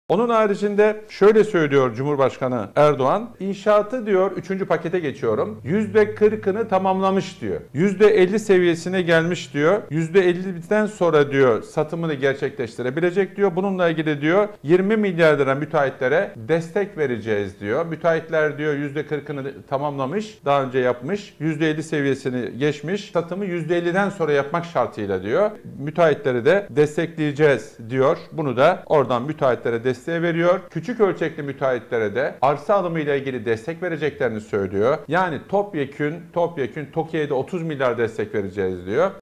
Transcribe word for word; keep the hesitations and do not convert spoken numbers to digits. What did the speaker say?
Onun haricinde şöyle söylüyor Cumhurbaşkanı Erdoğan, inşaatı diyor üçüncü pakete geçiyorum. yüzde kırkını tamamlamış diyor. yüzde elli seviyesine gelmiş diyor. yüzde elliden sonra diyor satımını gerçekleştirebilecek diyor. Bununla ilgili diyor yirmi milyar lira müteahhitlere destek vereceğiz diyor. Müteahhitler diyor yüzde kırkını tamamlamış, daha önce yapmış. yüzde elli seviyesini geçmiş. Satımı yüzde elliden sonra yapmak şartıyla diyor. Müteahhitleri de destekleyeceğiz diyor. Bunu da oradan müteahhitlere desteği veriyor. Küçük ölçekli müteahhitlere de arsa alımı ile ilgili destek vereceklerini söylüyor. Yani topyekün, topyekün TOKİ'ye de otuz milyar destek vereceğiz diyor.